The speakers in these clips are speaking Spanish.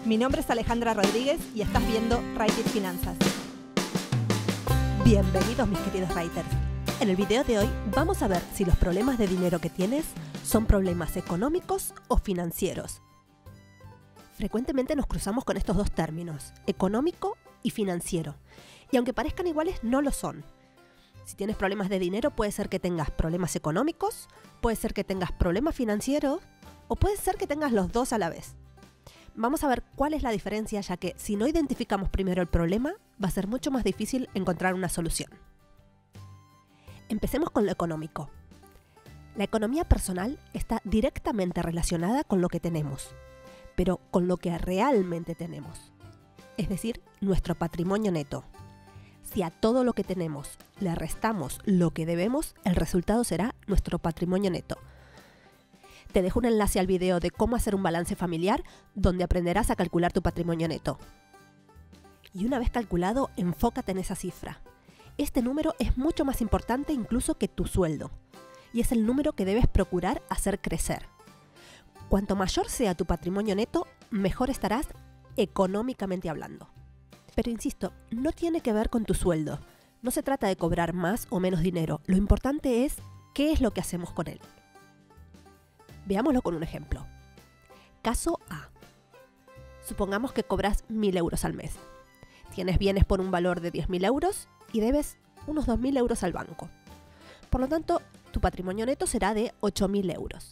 Mi nombre es Alejandra Rodríguez y estás viendo Write It Finanzas. Bienvenidos mis queridos writers. En el video de hoy vamos a ver si los problemas de dinero que tienes son problemas económicos o financieros. Frecuentemente nos cruzamos con estos dos términos, económico y financiero, y aunque parezcan iguales, no lo son. Si tienes problemas de dinero, puede ser que tengas problemas económicos, puede ser que tengas problemas financieros, o puede ser que tengas los dos a la vez. Vamos a ver cuál es la diferencia, ya que si no identificamos primero el problema, va a ser mucho más difícil encontrar una solución. Empecemos con lo económico. La economía personal está directamente relacionada con lo que tenemos, pero con lo que realmente tenemos, es decir, nuestro patrimonio neto. Si a todo lo que tenemos le restamos lo que debemos, el resultado será nuestro patrimonio neto. Te dejo un enlace al video de cómo hacer un balance familiar, donde aprenderás a calcular tu patrimonio neto. Y una vez calculado, enfócate en esa cifra. Este número es mucho más importante incluso que tu sueldo, y es el número que debes procurar hacer crecer. Cuanto mayor sea tu patrimonio neto, mejor estarás económicamente hablando. Pero insisto, no tiene que ver con tu sueldo. No se trata de cobrar más o menos dinero. Lo importante es qué es lo que hacemos con él. Veámoslo con un ejemplo. Caso A. Supongamos que cobras 1.000 euros al mes. Tienes bienes por un valor de 10.000 euros y debes unos 2.000 euros al banco. Por lo tanto, tu patrimonio neto será de 8.000 euros.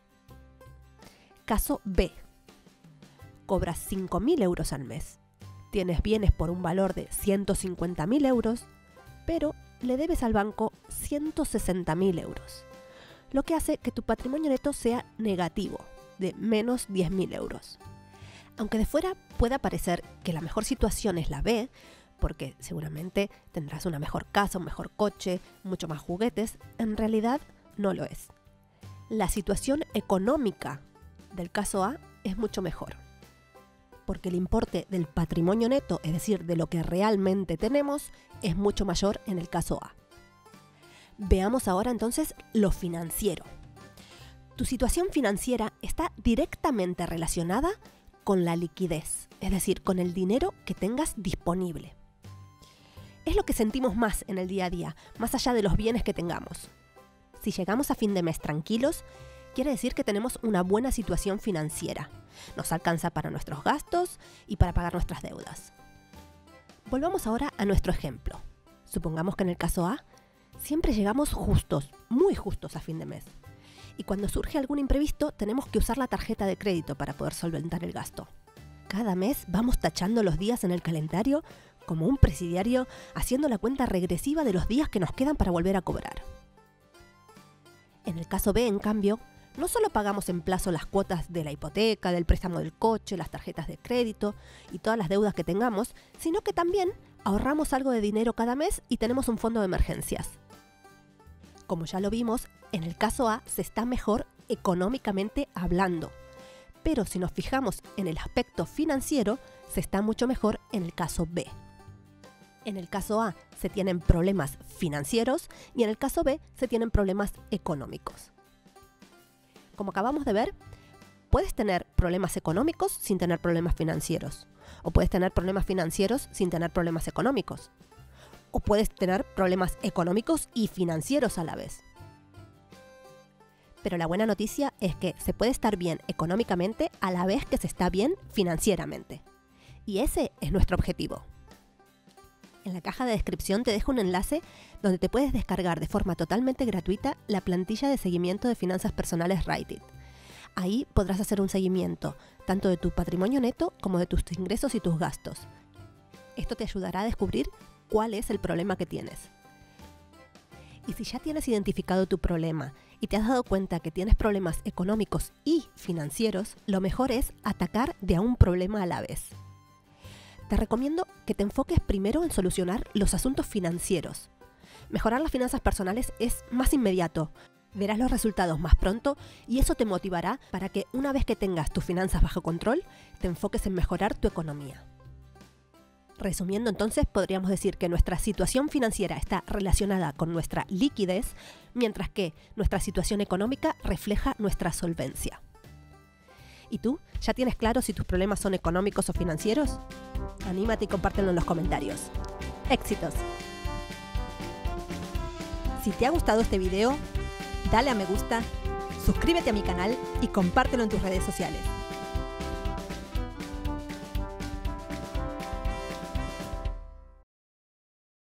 Caso B. Cobras 5.000 euros al mes. Tienes bienes por un valor de 150.000 euros, pero le debes al banco 160.000 euros. Lo que hace que tu patrimonio neto sea negativo, de menos 10.000 euros. Aunque de fuera pueda parecer que la mejor situación es la B, porque seguramente tendrás una mejor casa, un mejor coche, mucho más juguetes, en realidad no lo es. La situación económica del caso A es mucho mejor, porque el importe del patrimonio neto, es decir, de lo que realmente tenemos, es mucho mayor en el caso A. Veamos ahora entonces lo financiero. Tu situación financiera está directamente relacionada con la liquidez, es decir, con el dinero que tengas disponible. Es lo que sentimos más en el día a día, más allá de los bienes que tengamos. Si llegamos a fin de mes tranquilos, quiere decir que tenemos una buena situación financiera. Nos alcanza para nuestros gastos y para pagar nuestras deudas. Volvamos ahora a nuestro ejemplo. Supongamos que en el caso A, siempre llegamos justos, muy justos a fin de mes. Y cuando surge algún imprevisto, tenemos que usar la tarjeta de crédito para poder solventar el gasto. Cada mes vamos tachando los días en el calendario como un presidiario, haciendo la cuenta regresiva de los días que nos quedan para volver a cobrar. En el caso B, en cambio, no solo pagamos en plazo las cuotas de la hipoteca, del préstamo del coche, las tarjetas de crédito y todas las deudas que tengamos, sino que también ahorramos algo de dinero cada mes y tenemos un fondo de emergencias. Como ya lo vimos, en el caso A se está mejor económicamente hablando, pero si nos fijamos en el aspecto financiero, se está mucho mejor en el caso B. En el caso A se tienen problemas financieros y en el caso B se tienen problemas económicos. Como acabamos de ver, puedes tener problemas económicos sin tener problemas financieros, o puedes tener problemas financieros sin tener problemas económicos, o puedes tener problemas económicos y financieros a la vez. Pero la buena noticia es que se puede estar bien económicamente a la vez que se está bien financieramente. Y ese es nuestro objetivo. En la caja de descripción te dejo un enlace donde te puedes descargar de forma totalmente gratuita la plantilla de seguimiento de finanzas personales Write It. Ahí podrás hacer un seguimiento tanto de tu patrimonio neto como de tus ingresos y tus gastos. Esto te ayudará a descubrir cuál es el problema que tienes. Y si ya tienes identificado tu problema y te has dado cuenta que tienes problemas económicos y financieros, lo mejor es atacar de a un problema a la vez. Te recomiendo que te enfoques primero en solucionar los asuntos financieros. Mejorar las finanzas personales es más inmediato. Verás los resultados más pronto y eso te motivará para que una vez que tengas tus finanzas bajo control, te enfoques en mejorar tu economía. Resumiendo entonces, podríamos decir que nuestra situación financiera está relacionada con nuestra liquidez, mientras que nuestra situación económica refleja nuestra solvencia. ¿Y tú? ¿Ya tienes claro si tus problemas son económicos o financieros? Anímate y compártelo en los comentarios. ¡Éxitos! Si te ha gustado este video, dale a me gusta, suscríbete a mi canal y compártelo en tus redes sociales.